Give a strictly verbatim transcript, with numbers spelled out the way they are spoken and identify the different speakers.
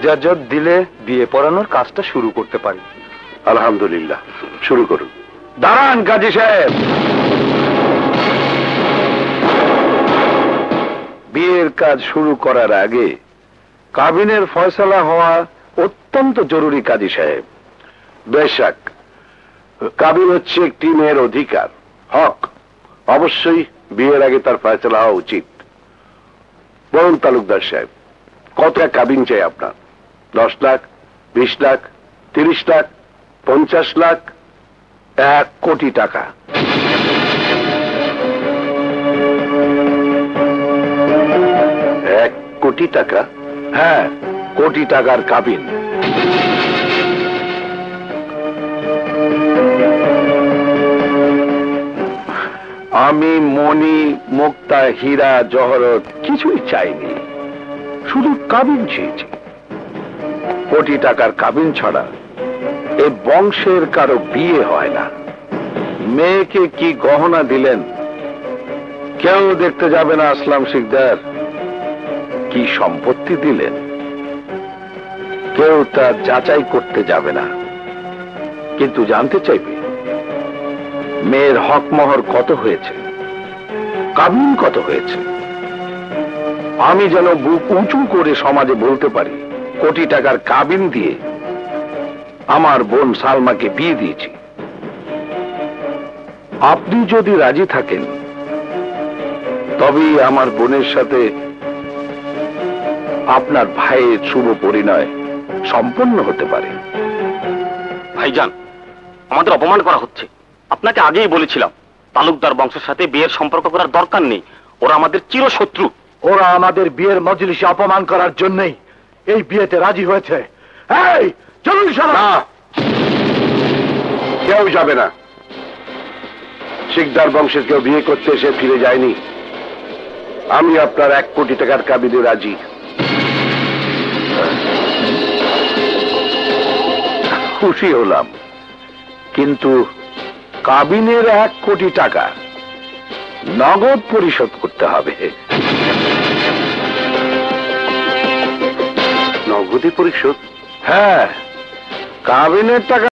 Speaker 1: এজাজত দিলে বিয়ে পড়ানোর কাজটা শুরু করতে পারি।
Speaker 2: আলহামদুলিল্লাহ, শুরু করুন।
Speaker 1: দাঁড়ান কাজী সাহেব,
Speaker 2: বিয়ের কাজ শুরু করার আগে কাবিনের ফয়সালা হওয়া অত্যন্ত জরুরি কাজী সাহেব। বেশক, কাবিন হচ্ছে একটি মেয়ের অধিকার, হক। অবশ্যই বিয়ের আগে তার ফয়সালা হওয়া উচিত। বলুন তালুকদার সাহেব, কত কাবিন চাই আপনার? দশ লাখ, বিশ লাখ, তিরিশ লাখ, পঞ্চাশ লাখ, এক কোটি টাকা? এক কোটি টাকা? হ্যাঁ, কোটি টাকার কাবিন। আমি মণি, মুক্তা, হীরা, জহরত কিছুই চাইনি, শুধু কাবিন চেয়েছি। কোটি টাকার কাবিন ছাড়া এই বংশের কারো বিয়ে হয় না। মেয়েকে কি গহনা দিলেন কেউ দেখতে যাবে না আসলাম শিকদার। কি সম্পত্তি দিলেন কেউ তা যাচাই করতে যাবে না, কিন্তু জানতে চাইবে মেয়ের হক মহর কত হয়েছে, কাবিন কত হয়েছে। আমি যেন বুক উঁচু করে সমাজে বলতে পারি কোটি টাকার কাবিন দিয়ে আমার বোন সালমাকে বিয়ে দিয়েছি। আপনি যদি রাজি থাকেন তবেই আমার বোনের সাথে আপনার ভাইয়ের শুভ পরিণয় সম্পন্ন হতে পারে।
Speaker 3: ভাইজান, আমাদের অপমান করা হচ্ছে। আপনাকে আগেই বলেছিলাম তালুকদার বংশের সাথে বিয়ের সম্পর্ক করার দরকার নেই, ওরা আমাদের চিরশত্রু।
Speaker 1: ওরা আমাদের বিয়ের মজলিসে অপমান করার জন্যই এই বিয়েতে রাজি হয়েছে। এই চলুন সারা।
Speaker 2: কেউ যাবে না। শিকদার বংশের কেউ বিয়ে করতে এসে ফিরে যায়নি। আমি আপনার এক কোটি টাকার কাবিনে রাজি। খুশি হলাম, কিন্তু কাবিনের এক কোটি টাকা নগদ পরিশোধ করতে হবে। নগদী পরিশোধ? হ্যাঁ, কাবিনের টাকা